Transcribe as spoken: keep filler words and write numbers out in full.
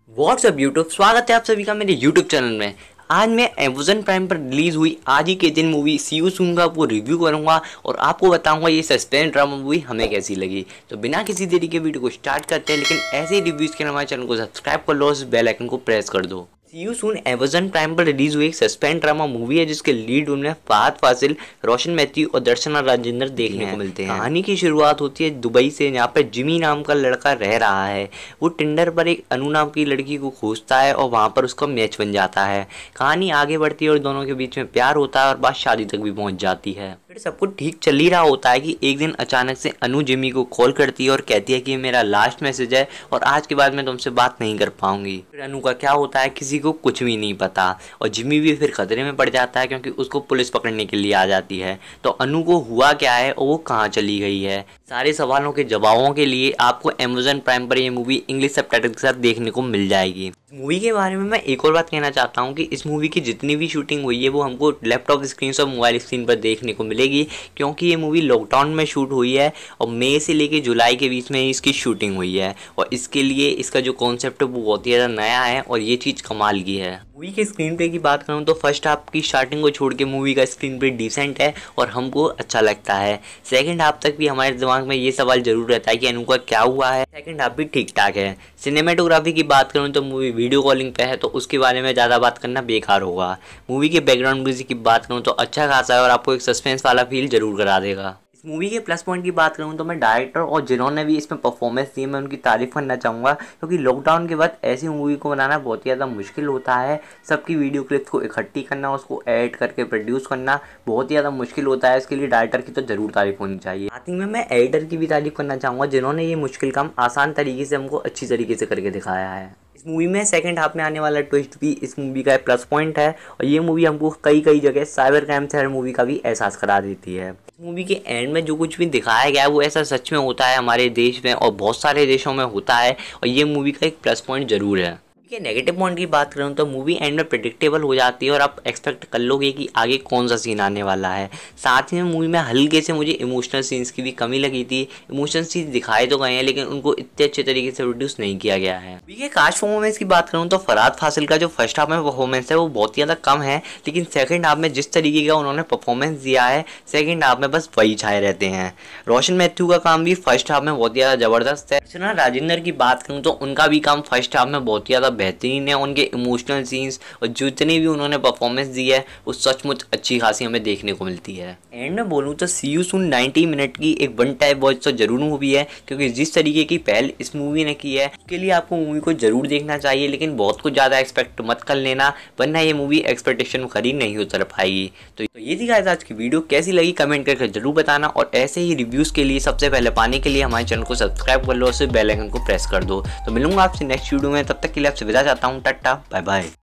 WhatsApp YouTube, स्वागत है आप सभी का मेरे यूट्यूब चैनल में। आज मैं अमेज़न प्राइम पर रिलीज हुई आज ही के दिन मूवी सी यू सून का आपको रिव्यू करूंगा और आपको बताऊंगा ये सस्पेंस ड्रामा मूवी हमें कैसी लगी। तो बिना किसी देरी के वीडियो को स्टार्ट करते हैं, लेकिन ऐसे ही रिव्यूज़ के लिए हमारे चैनल को सब्सक्राइब कर लो और बेल आइकन को प्रेस कर दो। See you soon Amazon Prime पर रिलीज हुई एक सस्पेंस ड्रामा मूवी है जिसके लीड रोल में फहद फासिल, रोशन मैथ्यू और दर्शना राजेंद्र देखने को मिलते हैं। कहानी की शुरुआत होती है दुबई से, जहाँ पर जिमी नाम का लड़का रह रहा है। वो टिंडर पर एक अनु नाम की लड़की को खोजता है और वहाँ पर उसका मैच बन जाता है। कहानी आगे बढ़ती है और दोनों के बीच में प्यार होता है और बात शादी तक भी पहुँच जाती है। फिर सब कुछ ठीक चल ही रहा होता है कि एक दिन अचानक से अनु जिमी को कॉल करती है और कहती है कि ये मेरा लास्ट मैसेज है और आज के बाद मैं तुमसे बात नहीं कर पाऊंगी। फिर अनु का क्या होता है किसी को कुछ भी नहीं पता और जिमी भी फिर खतरे में पड़ जाता है क्योंकि उसको पुलिस पकड़ने के लिए आ जाती है। तो अनु को हुआ क्या है और वो कहाँ चली गई है, सारे सवालों के जवाबों के लिए आपको अमेज़न प्राइम पर ये मूवी इंग्लिश सबटाइटल के साथ देखने को मिल जाएगी। मूवी के बारे में मैं एक और बात कहना चाहता हूँ कि इस मूवी की जितनी भी शूटिंग हुई है वो हमको लैपटॉप स्क्रीन और मोबाइल स्क्रीन पर देखने को मिलेगी, क्योंकि ये मूवी लॉकडाउन में शूट हुई है और मई से लेके जुलाई के बीच में इसकी शूटिंग हुई है। और इसके लिए इसका जो कॉन्सेप्ट है वो बहुत ही ज़्यादा नया है और ये चीज़ कमाल की है। मूवी के स्क्रीन प्ले की बात करूँ तो फर्स्ट हाफ की स्टार्टिंग को छोड़ के मूवी का स्क्रीन प्ले डिसेंट है और हमको अच्छा लगता है। सेकंड हाफ तक भी हमारे दिमाग में ये सवाल जरूर रहता है कि अनु का क्या हुआ है। सेकंड हाफ भी ठीक ठाक है। सिनेमेटोग्राफी की बात करूँ तो मूवी वीडियो कॉलिंग पे है तो उसके बारे में ज़्यादा बात करना बेकार होगा। मूवी के बैकग्राउंड म्यूजिक की बात करूँ तो अच्छा खासा है और आपको एक सस्पेंस वाला फील जरूर करा देगा। इस मूवी के प्लस पॉइंट की बात करूँ तो मैं डायरेक्टर और जिन्होंने भी इसमें परफॉर्मेंस दी मैं उनकी तारीफ करना चाहूँगा, क्योंकि लॉकडाउन के बाद ऐसी मूवी को बनाना बहुत ही ज़्यादा मुश्किल होता है। सबकी वीडियो क्लिप्स को इकट्ठी करना, उसको एडिट करके प्रोड्यूस करना बहुत ही ज़्यादा मुश्किल होता है। इसके लिए डायरेक्टर की तो ज़रूर तारीफ होनी चाहिए। साथ ही में मैं एडिटर की भी तारीफ करना चाहूँगा जिन्होंने ये मुश्किल काम आसान तरीके से हमको अच्छी तरीके से करके दिखाया है। इस मूवी में सेकंड हाफ में आने वाला ट्विस्ट भी इस मूवी का प्लस पॉइंट है और ये मूवी हमको कई कई जगह साइबर क्राइम थ्रिलर मूवी का भी एहसास करा देती है। इस मूवी के एंड में जो कुछ भी दिखाया गया है वो ऐसा सच में होता है हमारे देश में और बहुत सारे देशों में होता है और ये मूवी का एक प्लस पॉइंट जरूर है। के नेगेटिव पॉइंट की बात करूँ तो मूवी एंड में प्रेडिक्टेबल हो जाती है और आप एक्सपेक्ट कर लोगे कि आगे कौन सा सीन आने वाला है। साथ ही में मूवी में हल्के से मुझे इमोशनल सीन्स की भी कमी लगी थी। इमोशनल सीन्स दिखाए तो गए हैं लेकिन उनको इतने अच्छे तरीके से प्रोड्यूस नहीं किया गया है। मूवी के कास्ट परफॉर्मेंस की बात करूँ तो फहद फासिल का जो फर्स्ट हाफ में परफॉर्मेंस है वो बहुत ही ज़्यादा कम है, लेकिन सेकंड हाफ में जिस तरीके का उन्होंने परफॉर्मेंस दिया है सेकंड हाफ में बस वही छाए रहते हैं। रोशन मैथ्यू का काम भी फर्स्ट हाफ में बहुत ही ज़्यादा ज़बरदस्त है। दर्शना राजेंद्र की बात करूँ तो उनका भी काम फर्स्ट हाफ में बहुत ही ज़्यादा बेहतरीन है। उनके इमोशनल सीन्स और जितनी भी उन्होंने परफॉर्मेंस दी है वो सचमुच अच्छी खासी हमें देखने को मिलती है। एंड में बोलूँ तो see you soon ninety minute की एक वन टाइप वॉच तो जरूर मूवी है, क्योंकि जिस तरीके की पहल इस मूवी ने की है उसके लिए आपको मूवी को जरूर देखना चाहिए, लेकिन बहुत कुछ ज़्यादा एक्सपेक्ट मत कर लेना वरना ये मूवी एक्सपेक्टेशन खरी नहीं उतर पाएगी। तो ये थी गाइस आज की वीडियो, कैसी लगी कमेंट करके जरूर बताना और ऐसे ही रिव्यूज़ के लिए सबसे पहले पाने के लिए हमारे चैनल को सब्सक्राइब कर लो और बेल आइकन को प्रेस कर दो। तो मिलूंगा आपसे नेक्स्ट वीडियो में, तब तक के लिए आपसे विदा चाहता हूँ। Tata bye bye.